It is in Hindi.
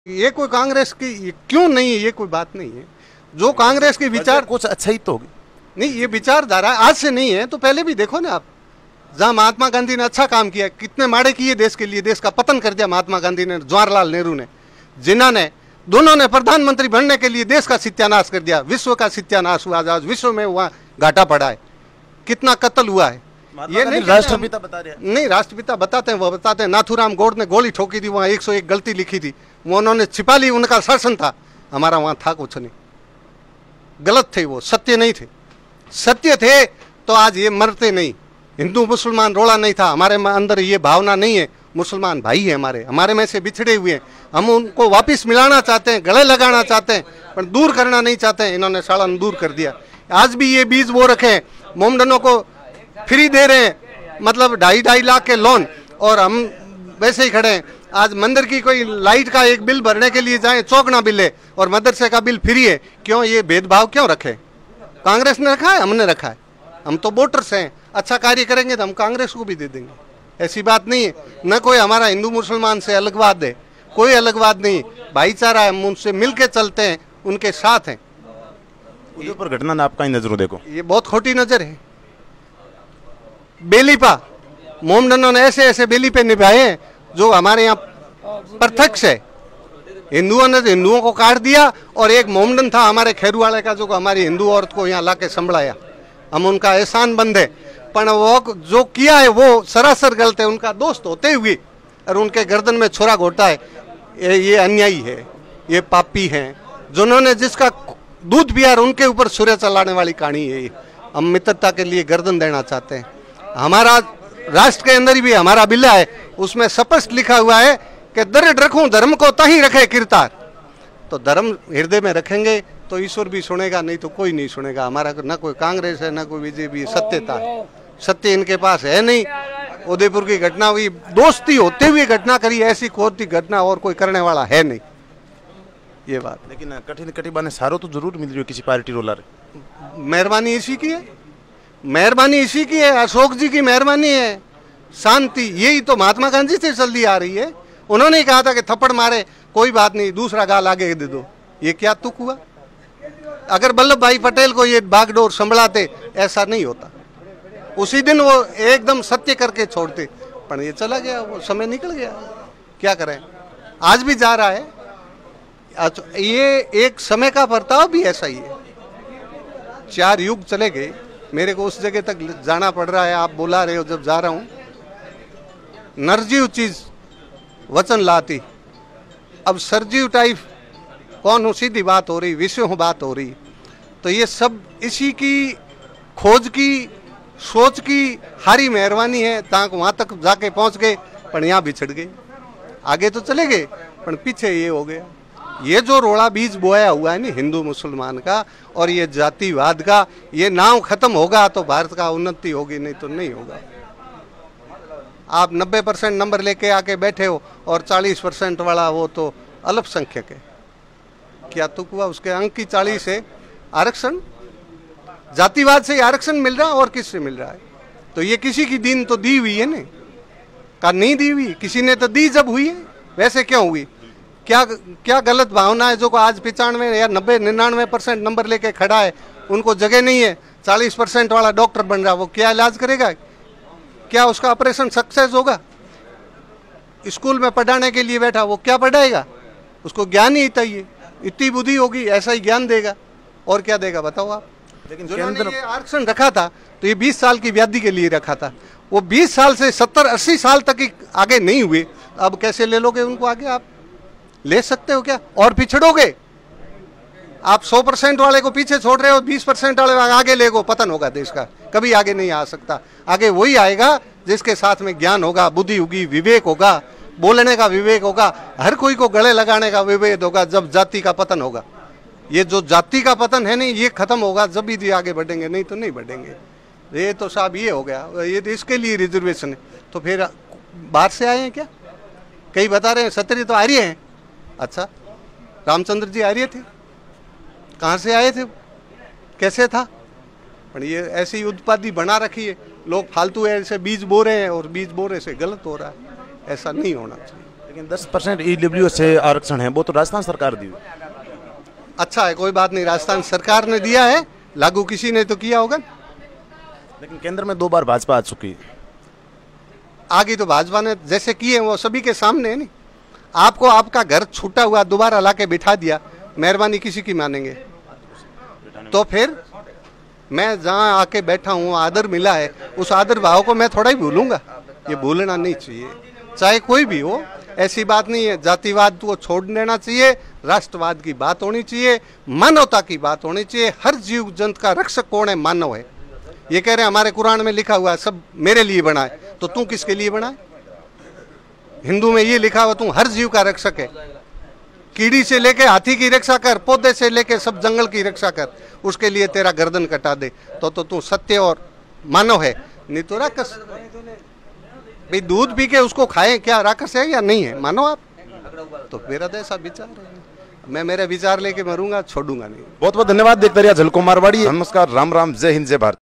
ये कोई कांग्रेस की क्यों नहीं है, ये कोई बात नहीं है। जो कांग्रेस के विचार कुछ अच्छा ही तो होगी नहीं, ये विचारधारा आज से नहीं है, तो पहले भी देखो ना आप, जहां महात्मा गांधी ने अच्छा काम किया, कितने माड़े किए देश के लिए, देश का पतन कर दिया महात्मा गांधी ने, जवाहरलाल नेहरू ने, जिन्हों ने दोनों ने प्रधानमंत्री बनने के लिए देश का सत्यानाश कर दिया, विश्व का सत्यानाश हुआ, आज विश्व में वहाँ घाटा पड़ा है, कितना कत्ल हुआ है। ये नहीं राष्ट्रपिता बता रहे हैं। नहीं, राष्ट्रपिता बताते हैं, वो बताते हैं नाथूराम गौड़ ने गोली ठोकी थी, वहाँ 101 गलती लिखी थी, वो उन्होंने छिपा ली, उनका शासन था, हमारा वहाँ था कुछ नहीं, गलत थे वो, सत्य नहीं थे। सत्य थे तो आज ये मरते नहीं, हिंदू मुसलमान रोड़ा नहीं था, हमारे अंदर ये भावना नहीं है, मुसलमान भाई है हमारे में से बिछड़े हुए हैं, हम उनको वापस मिलाना चाहते हैं, गले लगाना चाहते हैं, पर दूर करना नहीं चाहते हैं। इन्होंने सालन दूर कर दिया। आज भी ये बीज वो रखे हैं, मोमडनों को फ्री दे रहे हैं, मतलब 2.5 लाख के लोन, और हम वैसे ही खड़े हैं। आज मंदिर की कोई लाइट का एक बिल भरने के लिए जाएं, चौकना बिल है, और मदरसे का बिल फ्री है। क्यों ये भेदभाव क्यों रखे? कांग्रेस ने रखा है, हमने रखा है, हम तो वोटर्स हैं, अच्छा कार्य करेंगे तो हम कांग्रेस को भी दे देंगे, ऐसी बात नहीं है। न कोई हमारा हिंदू मुसलमान से अलगवाद है, कोई अलगवाद नहीं, भाईचारा है, हम उनसे मिल के चलते हैं, उनके साथ हैं। ये पर घटना ना आपका ही नजरों देखो, ये बहुत खोटी नजर है। बेलीपा मोमडनों ने ऐसे ऐसे बेलीपे निभाए हैं जो हमारे यहाँ प्रत्यक्ष है। हिंदुओं ने हिंदुओं को काट दिया, और एक मोमडन था हमारे खेरुवाड़े का जो हमारी हिंदू औरत को यहाँ लाके संभलाया, हम उनका एहसान बंद है। पर वो जो किया है वो सरासर गलत है, उनका दोस्त होते हुए और उनके गर्दन में छुरा घोटा है, ये अन्यायी है, ये पापी हैं, जिन्होंने जिसका दूध पिया उनके ऊपर छुरे चलाने वाली कहानी है। हम मित्रता के लिए गर्दन देना चाहते हैं। हमारा राष्ट्र के अंदर भी हमारा बिल्ला है, उसमें स्पष्ट लिखा हुआ है कि दृढ़ रखूं धर्म को तहीं रखे किरतार। तो धर्म हृदय में रखेंगे तो ईश्वर भी सुनेगा, नहीं तो कोई नहीं सुनेगा। हमारा न कोई कांग्रेस है, न कोई बीजेपी, सत्यता है, सत्य इनके पास है नहीं। उदयपुर की घटना हुई, दोस्ती होते हुए घटना करी, ऐसी खोती घटना और कोई करने वाला है नहीं, ये बात। लेकिन कठिन कटिबा ने सारो तो जरूर मिल रही है किसी पार्टी रोलर, मेहरबानी इसी की है, मेहरबानी इसी की है, अशोक जी की मेहरबानी है, शांति। यही तो महात्मा गांधी से चलती आ रही है। उन्होंने ही कहा था कि थप्पड़ मारे कोई बात नहीं, दूसरा गाल आगे दे दो। ये क्या तुक हुआ? अगर वल्लभ भाई पटेल को ये बागडोर संभलाते, ऐसा नहीं होता। उसी दिन वो एकदम सत्य करके छोड़ते, पर ये चला गया, वो समय निकल गया, क्या करें। आज भी जा रहा है, ये एक समय का बर्ताव भी ऐसा ही है। 4 युग चले गए, मेरे को उस जगह तक जाना पड़ रहा है, आप बुला रहे हो, जब जा रहा हूं, नरजीव चीज वचन लाती, अब सरजीव टाइप कौन हो, सीधी बात हो रही, विषयों बात हो रही। तो ये सब इसी की खोज की, सोच की हारी मेहरबानी है, ताकि वहां तक जाके पहुंच गए, पर यहाँ बिछड़ गए। आगे तो चले गए, पर पीछे ये हो गया। ये जो रोड़ा बीज बोया हुआ है ना हिंदू मुसलमान का और ये जातिवाद का, ये नाव खत्म होगा तो भारत का उन्नति होगी, नहीं तो नहीं होगा। आप 90% नंबर लेके आके बैठे हो और 40% वाला वो तो अल्पसंख्यक है, क्या तुक हुआ? उसके अंक की 40 है आरक्षण, जातिवाद से आरक्षण मिल रहा और किससे मिल रहा है? तो ये किसी की दीन तो दी हुई है ना, का नहीं दी हुई, किसी ने तो दी जब हुई है, वैसे क्यों हुई? क्या गलत भावना है जो को आज 95 या 90-99% नंबर लेके खड़ा है, उनको जगह नहीं है, 40% वाला डॉक्टर बन रहा, वो क्या इलाज करेगा? क्या उसका ऑपरेशन सक्सेस होगा? स्कूल में पढ़ाने के लिए बैठा, वो क्या पढ़ाएगा? उसको ज्ञान ही चाहिए, इतनी बुद्धि होगी, ऐसा ही ज्ञान देगा, और क्या देगा बताओ आप? लेकिन जिन्होंने ये आरक्षण रखा था तो ये 20 साल की व्याधि के लिए रखा था, वो 20 साल से 70-80 साल तक आगे नहीं हुए, अब कैसे ले लोगे उनको आगे? आप ले सकते हो क्या? और पिछड़ोगे आप। 100% वाले को पीछे छोड़ रहे हो, 20% वाले आगे ले गो, पतन होगा देश का, कभी आगे नहीं आ सकता। आगे वही आएगा जिसके साथ में ज्ञान होगा, बुद्धि होगी, विवेक होगा, बोलने का विवेक होगा, हर कोई को गले लगाने का विवेक होगा, जब जाति का पतन होगा। ये जो जाति का पतन है नहीं, ये खत्म होगा जब भी आगे बढ़ेंगे, नहीं तो नहीं बढ़ेंगे। ये तो साहब ये हो गया, ये तो इसके लिए रिजर्वेशन है। तो फिर बाहर से आए हैं क्या? कई बता रहे हैं क्षत्रिय तो आर्य हैं। अच्छा, रामचंद्र जी आर्य थे? कहाँ से आए थे, कैसे था? पर ये ऐसी उत्पादी बना रखी है, लोग फालतू ऐसे बीज बो रहे हैं और बीज बोने से गलत हो रहा है, ऐसा नहीं होना चाहिए। लेकिन 10% EWS से आरक्षण है, वो तो राजस्थान सरकार दी। अच्छा है, कोई बात नहीं, राजस्थान सरकार ने दिया है, लागू किसी ने तो किया होगा। लेकिन केंद्र में 2 बार भाजपा आ चुकी है। आगे तो भाजपा ने जैसे किए वो सभी के सामने है। नहीं, आपको आपका घर छूटा हुआ दोबारा लाके बिठा दिया, मेहरबानी किसी की मानेंगे? तो फिर मैं जहाँ आके बैठा हूँ, आदर मिला है, उस आदर भाव को मैं थोड़ा ही भूलूंगा? ये भूलना नहीं चाहिए, चाहे कोई भी हो। ऐसी बात नहीं है, जातिवाद को छोड़ देना चाहिए, राष्ट्रवाद की बात होनी चाहिए, मानवता की बात होनी चाहिए। हर जीव जंतु का रक्षक कौन है? मानव है। ये कह रहे हैं हमारे कुरान में लिखा हुआ है सब मेरे लिए बना है, तो तू किसके लिए बना है? हिंदू में ये लिखा हुआ तू हर जीव का रक्षक है। कीड़ी से लेके हाथी की रक्षा कर, पौधे से लेके सब जंगल की रक्षा कर, उसके लिए तेरा गर्दन कटा दे तो तू सत्य और मानव है, नहीं तो राक्षस। भाई दूध पी के उसको खाए, क्या राक्षस है या नहीं है? मानो आप। तो मेरा तो ऐसा विचार है, मैं मेरा विचार लेके मरूंगा, छोड़ूंगा नहीं। बहुत बहुत धन्यवाद। देखते रहिए झलको मारवाड़ी। नमस्कार, राम राम, जय हिंद, जय भारत।